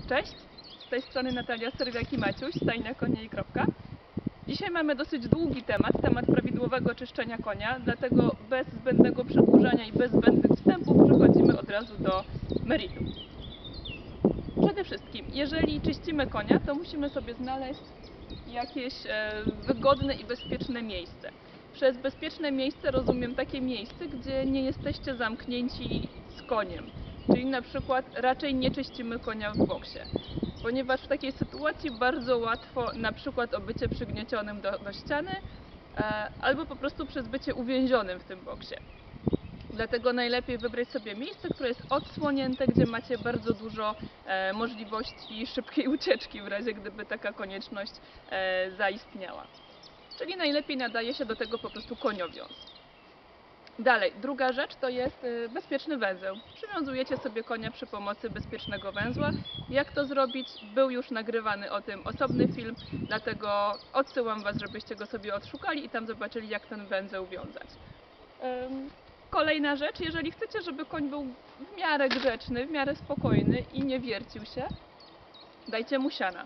Cześć, z tej strony Natalia Serwiak-Maciuś, stajnia konia i kropka. Dzisiaj mamy dosyć długi temat prawidłowego czyszczenia konia, dlatego bez zbędnego przedłużania i bez zbędnych wstępów przechodzimy od razu do meritum. Przede wszystkim, jeżeli czyścimy konia, to musimy sobie znaleźć jakieś wygodne i bezpieczne miejsce. Przez bezpieczne miejsce rozumiem takie miejsce, gdzie nie jesteście zamknięci z koniem. Czyli na przykład raczej nie czyścimy konia w boksie, ponieważ w takiej sytuacji bardzo łatwo na przykład o bycie przygniecionym do ściany albo po prostu przez bycie uwięzionym w tym boksie. Dlatego najlepiej wybrać sobie miejsce, które jest odsłonięte, gdzie macie bardzo dużo możliwości szybkiej ucieczki w razie gdyby taka konieczność zaistniała. Czyli najlepiej nadaje się do tego po prostu koniowiąz. Dalej, druga rzecz to jest bezpieczny węzeł. Przywiązujecie sobie konia przy pomocy bezpiecznego węzła. Jak to zrobić? Był już nagrywany o tym osobny film, dlatego odsyłam Was, żebyście go sobie odszukali i tam zobaczyli, jak ten węzeł wiązać. Kolejna rzecz, jeżeli chcecie, żeby koń był w miarę grzeczny, w miarę spokojny i nie wiercił się, dajcie mu siana.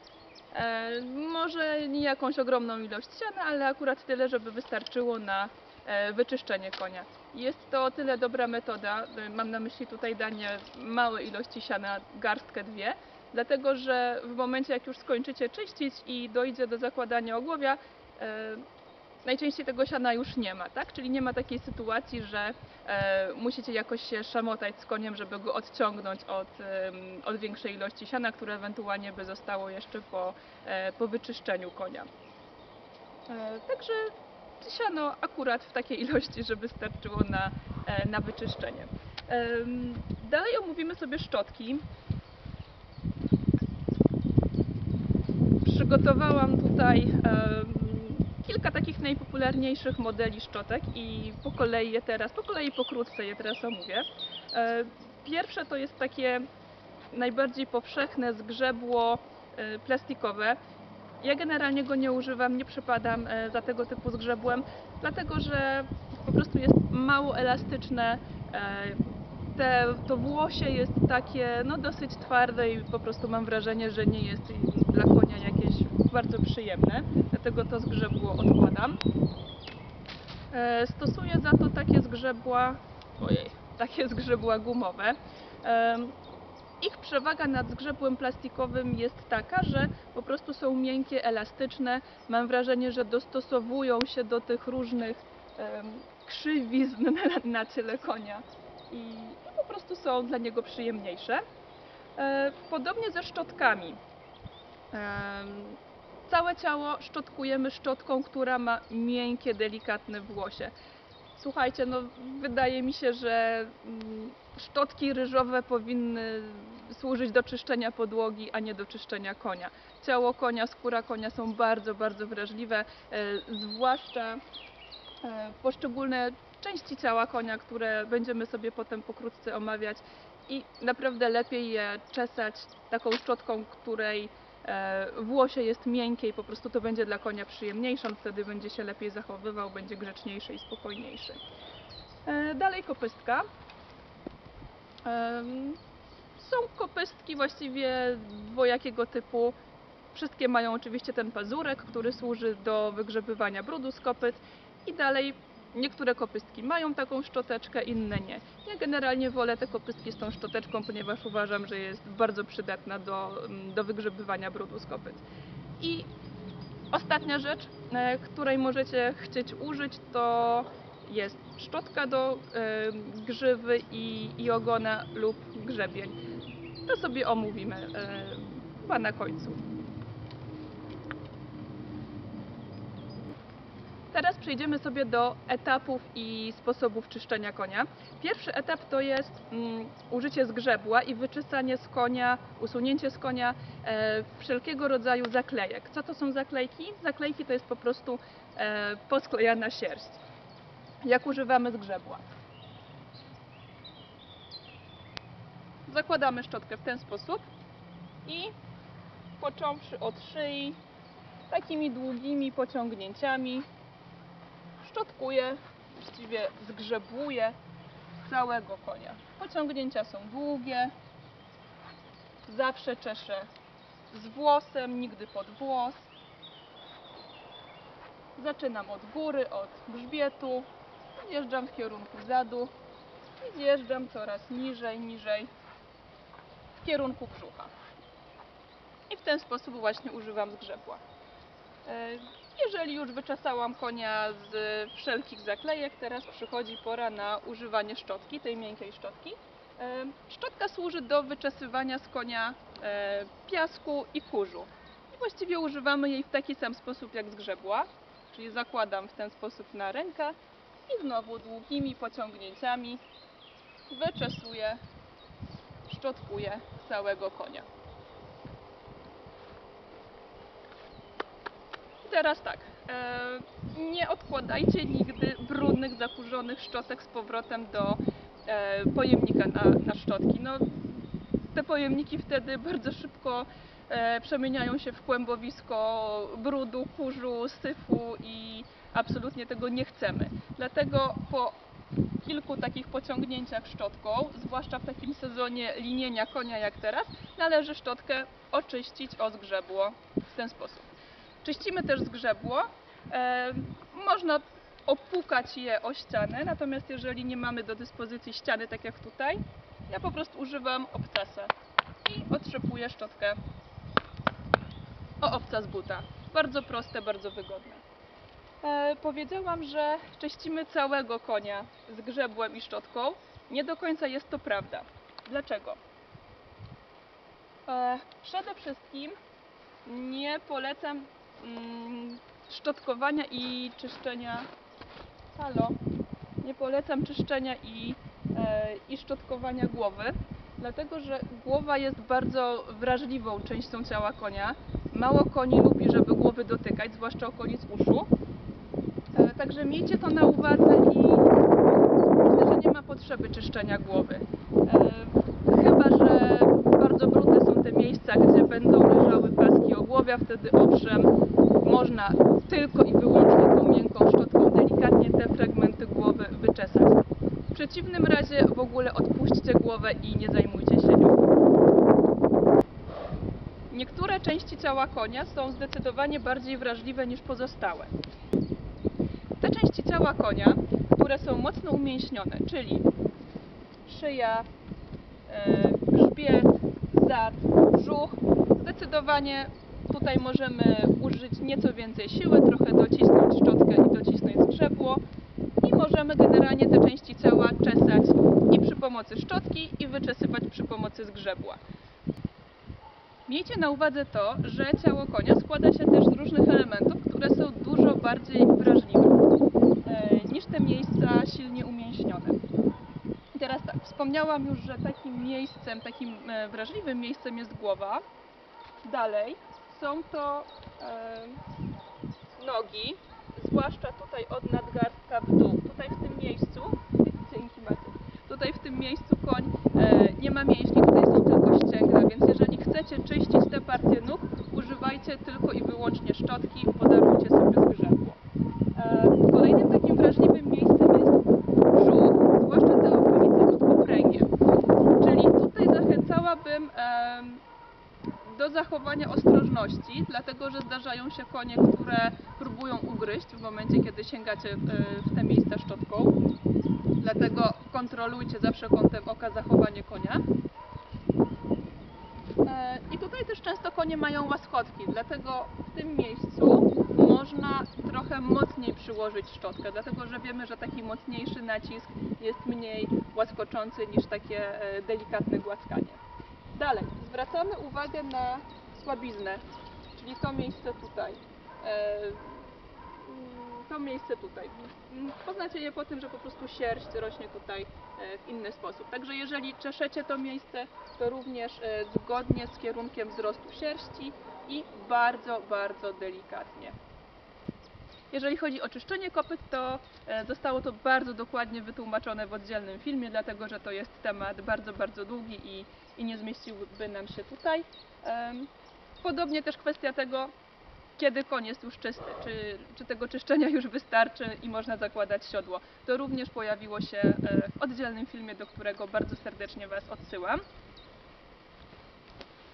Może nie jakąś ogromną ilość siana, ale akurat tyle, żeby wystarczyło na wyczyszczenie konia. Jest to o tyle dobra metoda, mam na myśli tutaj danie małej ilości siana, garstkę, dwie, dlatego że w momencie, jak już skończycie czyścić i dojdzie do zakładania ogłowia, najczęściej tego siana już nie ma, tak? Czyli nie ma takiej sytuacji, że musicie jakoś się szamotać z koniem, żeby go odciągnąć od większej ilości siana, które ewentualnie by zostało jeszcze po wyczyszczeniu konia. Także siano akurat w takiej ilości, żeby starczyło na wyczyszczenie. Dalej omówimy sobie szczotki. Przygotowałam tutaj kilka takich najpopularniejszych modeli szczotek i po kolei pokrótce je teraz omówię. Pierwsze to jest takie najbardziej powszechne zgrzebło plastikowe. Ja generalnie go nie używam, nie przepadam za tego typu zgrzebłem, dlatego że po prostu jest mało elastyczne. To włosie jest takie dosyć twarde i po prostu mam wrażenie, że nie jest dla konia jakieś bardzo przyjemne, dlatego to zgrzebło odkładam. Stosuję za to takie zgrzebła gumowe. Ich przewaga nad zgrzebłem plastikowym jest taka, że po prostu są miękkie, elastyczne. Mam wrażenie, że dostosowują się do tych różnych krzywizn na ciele konia i po prostu są dla niego przyjemniejsze. Podobnie ze szczotkami. Całe ciało szczotkujemy szczotką, która ma miękkie, delikatne włosie. Słuchajcie, wydaje mi się, że szczotki ryżowe powinny służyć do czyszczenia podłogi, a nie do czyszczenia konia. Ciało konia, skóra konia są bardzo, bardzo wrażliwe, zwłaszcza poszczególne części ciała konia, które będziemy sobie potem pokrótce omawiać i naprawdę lepiej je czesać taką szczotką, której włosie jest miękkie i po prostu to będzie dla konia przyjemniejsze, on wtedy będzie się lepiej zachowywał, będzie grzeczniejszy i spokojniejszy. Dalej kopystka. Są kopystki właściwie dwojakiego typu. Wszystkie mają oczywiście ten pazurek, który służy do wygrzebywania brudu z kopyt i dalej niektóre kopystki mają taką szczoteczkę, inne nie. Ja generalnie wolę te kopystki z tą szczoteczką, ponieważ uważam, że jest bardzo przydatna do wygrzebywania brudu z kopyt. I ostatnia rzecz, której możecie chcieć użyć, to jest szczotka do grzywy i ogona lub grzebień. To sobie omówimy chyba na końcu. Teraz przejdziemy sobie do etapów i sposobów czyszczenia konia. Pierwszy etap to jest użycie zgrzebła i wyczesanie z konia, usunięcie z konia wszelkiego rodzaju zaklejek. Co to są zaklejki? Zaklejki to jest po prostu posklejana sierść. Jak używamy zgrzebła? Zakładamy szczotkę w ten sposób i począwszy od szyi, takimi długimi pociągnięciami szczotkuję, właściwie zgrzebłuję całego konia. Pociągnięcia są długie, Zawsze czeszę z włosem, nigdy pod włos. Zaczynam od góry, od grzbietu, zjeżdżam w kierunku zadu i zjeżdżam coraz niżej, niżej w kierunku brzucha. I w ten sposób właśnie używam zgrzebła. Jeżeli już wyczesałam konia z wszelkich zaklejek, teraz przychodzi pora na używanie szczotki, tej miękkiej szczotki. Szczotka służy do wyczesywania z konia piasku i kurzu. I właściwie używamy jej w taki sam sposób jak zgrzebła, czyli zakładam w ten sposób na rękę i znowu długimi pociągnięciami wyczesuję, szczotkuję całego konia. Teraz tak, nie odkładajcie nigdy brudnych, zakurzonych szczotek z powrotem do pojemnika na szczotki. No, te pojemniki wtedy bardzo szybko przemieniają się w kłębowisko brudu, kurzu, syfu i absolutnie tego nie chcemy. Dlatego po kilku takich pociągnięciach szczotką, zwłaszcza w takim sezonie linienia konia jak teraz, należy szczotkę oczyścić o zgrzebło w ten sposób. Czyścimy też zgrzebło. Można opłukać je o ścianę, natomiast jeżeli nie mamy do dyspozycji ściany, tak jak tutaj, ja po prostu używam obcasa i otrzepuję szczotkę o obcas buta. Bardzo proste, bardzo wygodne. Powiedziałam, że czyścimy całego konia zgrzebłem i szczotką. Nie do końca jest to prawda. Dlaczego? Przede wszystkim nie polecam szczotkowania i czyszczenia. Nie polecam czyszczenia i szczotkowania głowy, dlatego że głowa jest bardzo wrażliwą częścią ciała konia. Mało koni lubi, żeby głowy dotykać, zwłaszcza okolic uszu. Także miejcie to na uwadze i myślę, że nie ma potrzeby czyszczenia głowy. Chyba że bardzo brudne są te miejsca, gdzie będą leżały paski ogłowia, wtedy owszem, można tylko i wyłącznie tą miękką szczotką delikatnie te fragmenty głowy wyczesać. W przeciwnym razie w ogóle odpuśćcie głowę i nie zajmujcie się nią. Niektóre części ciała konia są zdecydowanie bardziej wrażliwe niż pozostałe. Te części ciała konia, które są mocno umięśnione, czyli szyja, grzbiet, zad, brzuch, zdecydowanie tutaj możemy użyć nieco więcej siły, trochę docisnąć szczotkę i docisnąć zgrzebło i możemy generalnie te części ciała czesać i przy pomocy szczotki i wyczesywać przy pomocy zgrzebła. Miejcie na uwadze to, że ciało konia składa się też z różnych elementów, które są dużo bardziej wrażliwe niż te miejsca silnie umięśnione. I teraz tak, wspomniałam już, że takim wrażliwym miejscem jest głowa. Dalej są to nogi, zwłaszcza tutaj od nadgarstka w dół. Tutaj w tym miejscu, dzięki Maciek, tutaj w tym miejscu koń nie ma mięśni, tutaj są tylko ścięgna, więc jeżeli chcecie czyścić te partie nóg, używajcie tylko i wyłącznie szczotki, podarujcie sobie zgrzebło. Kolejnym takim wrażliwym miejscem jest brzuch, zwłaszcza te okolice pod poprzęgiem. Czyli tutaj zachęcałabym do zachowania ostrożności, dlatego że zdarzają się konie, które próbują ugryźć w momencie, kiedy sięgacie w te miejsca szczotką. Dlatego kontrolujcie zawsze kątem oka zachowanie konia. I tutaj też często konie mają łaskotki, dlatego w tym miejscu można trochę mocniej przyłożyć szczotkę, dlatego że wiemy, że taki mocniejszy nacisk jest mniej łaskoczący niż takie delikatne głaskanie. Dalej, zwracamy uwagę na słabiznę, czyli to miejsce tutaj. To miejsce tutaj. Poznacie je po tym, że po prostu sierść rośnie tutaj w inny sposób. Także jeżeli czeszecie to miejsce, to również zgodnie z kierunkiem wzrostu sierści i bardzo, bardzo delikatnie. Jeżeli chodzi o czyszczenie kopyt, to zostało to bardzo dokładnie wytłumaczone w oddzielnym filmie, dlatego że to jest temat bardzo, bardzo długi i nie zmieściłby nam się tutaj. Podobnie też kwestia tego, kiedy koń jest już czysty, czy tego czyszczenia już wystarczy i można zakładać siodło. To również pojawiło się w oddzielnym filmie, do którego bardzo serdecznie Was odsyłam.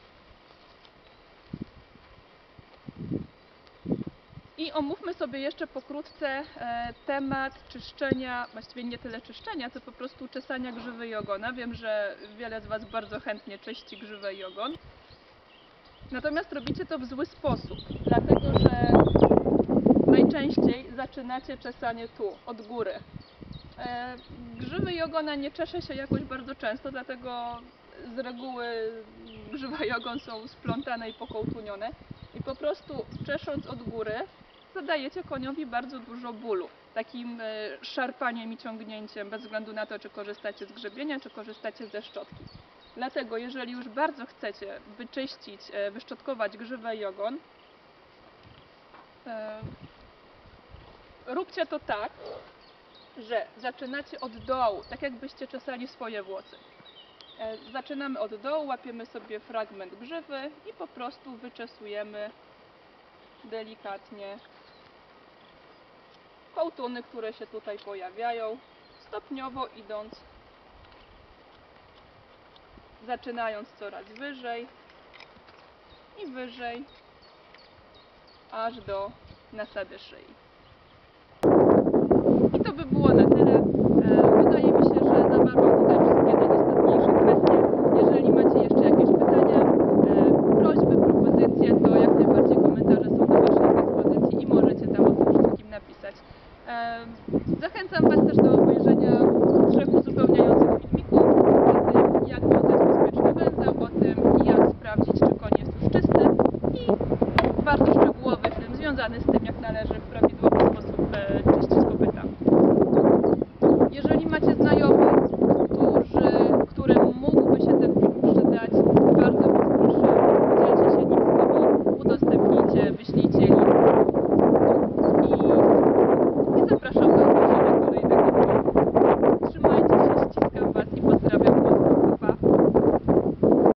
I omówmy sobie jeszcze pokrótce temat czyszczenia, właściwie nie tyle czyszczenia, co po prostu czesania grzywy i ogona. Wiem, że wiele z Was bardzo chętnie czyści grzywę i ogon. Natomiast robicie to w zły sposób, dlatego że najczęściej zaczynacie czesanie tu, od góry. Grzywy i ogona nie czesze się jakoś bardzo często, dlatego z reguły grzywa i ogon są splątane i pokołtunione. I po prostu czesząc od góry zadajecie koniowi bardzo dużo bólu. Takim szarpaniem i ciągnięciem, bez względu na to, czy korzystacie z grzebienia, czy korzystacie ze szczotki. Dlatego, jeżeli już bardzo chcecie wyczyścić, wyszczotkować grzywę i ogon, róbcie to tak, że zaczynacie od dołu, tak jakbyście czesali swoje włosy. Zaczynamy od dołu, łapiemy sobie fragment grzywy i po prostu wyczesujemy delikatnie kołtuny, które się tutaj pojawiają, stopniowo idąc, zaczynając coraz wyżej i wyżej, aż do nasady szyi.